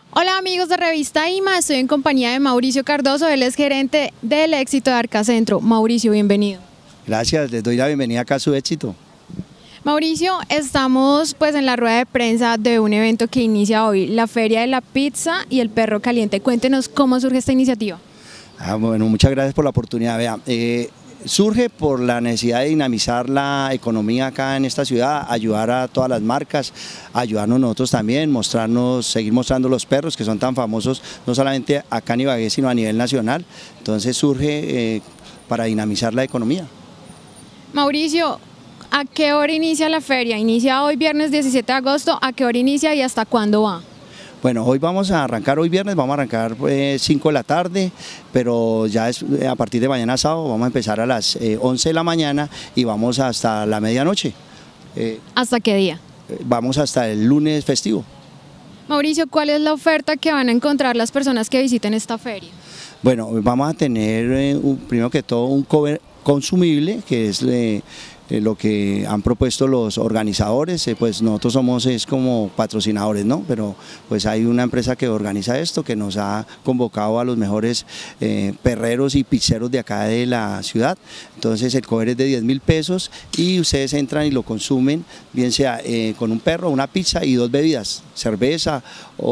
Hola amigos de Revista IMA, estoy en compañía de Mauricio Cardoso, él es gerente del éxito de Arcacentro. Mauricio, bienvenido. Gracias, les doy la bienvenida acá a su éxito. Mauricio, estamos pues en la rueda de prensa de un evento que inicia hoy, la Feria de la Pizza y el Perro Caliente. Cuéntenos cómo surge esta iniciativa. Bueno, muchas gracias por la oportunidad. Vea, surge por la necesidad de dinamizar la economía acá en esta ciudad, ayudar a todas las marcas, ayudarnos nosotros también, seguir mostrando los perros que son tan famosos, no solamente acá en Ibagué, sino a nivel nacional. Entonces surge para dinamizar la economía. Mauricio, ¿a qué hora inicia la feria? Inicia hoy viernes 17 de agosto, ¿a qué hora inicia y hasta cuándo va? Bueno, hoy vamos a arrancar, hoy viernes vamos a arrancar 5 de la tarde, pero ya a partir de mañana sábado vamos a empezar a las 11 de la mañana y vamos hasta la medianoche. ¿Hasta qué día? Vamos hasta el lunes festivo. Mauricio, ¿cuál es la oferta que van a encontrar las personas que visiten esta feria? Bueno, vamos a tener primero que todo un cover consumible, que es lo que han propuesto los organizadores. Pues nosotros somos como patrocinadores, ¿no? Pero pues hay una empresa que organiza esto, que nos ha convocado a los mejores perreros y pizzeros de acá de la ciudad. Entonces el cover es de 10.000 pesos y ustedes entran y lo consumen, bien sea con un perro, una pizza y 2 bebidas, cerveza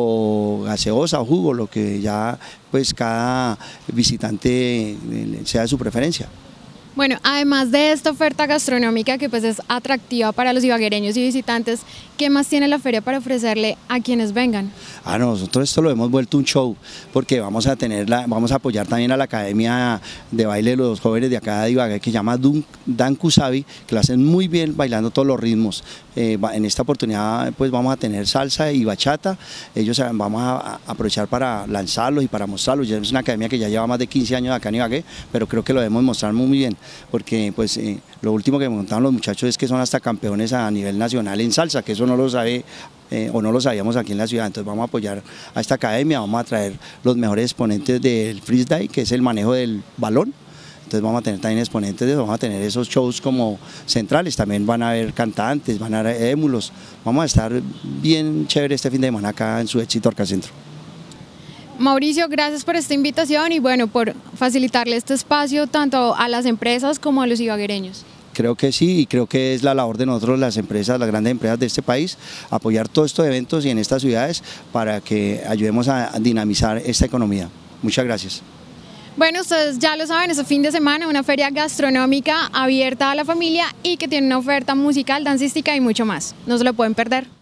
o gaseosa o jugo, lo que ya pues cada visitante sea de su preferencia. Bueno, además de esta oferta gastronómica que pues es atractiva para los ibaguereños y visitantes, ¿qué más tiene la feria para ofrecerle a quienes vengan? Nosotros esto lo hemos vuelto un show, porque vamos a apoyar también a la Academia de Baile de los jóvenes de acá de Ibagué, que se llama Dankusabi, que lo hacen muy bien bailando todos los ritmos. En esta oportunidad pues vamos a tener salsa y bachata, vamos a aprovechar para lanzarlos y para mostrarlos. Ya es una academia que ya lleva más de 15 años acá en Ibagué, pero creo que lo debemos mostrar muy bien, porque pues lo último que montaron los muchachos es que son hasta campeones a nivel nacional en salsa, que eso no lo sabe o no lo sabíamos aquí en la ciudad. Entonces vamos a apoyar a esta academia, vamos a traer los mejores exponentes del freestyle, que es el manejo del balón. Entonces vamos a tener también exponentes de eso, vamos a tener esos shows como centrales, también van a haber cantantes, van a haber émulos, vamos a estar bien chévere este fin de semana acá en su éxito Arcacentro. Mauricio, gracias por esta invitación y bueno, por facilitarle este espacio tanto a las empresas como a los ibaguereños. Creo que sí, y creo que es la labor de nosotros, las empresas, las grandes empresas de este país, apoyar todos estos eventos y en estas ciudades para que ayudemos a dinamizar esta economía. Muchas gracias. Bueno, ustedes ya lo saben, este fin de semana una feria gastronómica abierta a la familia y que tiene una oferta musical, dancística y mucho más. No se lo pueden perder.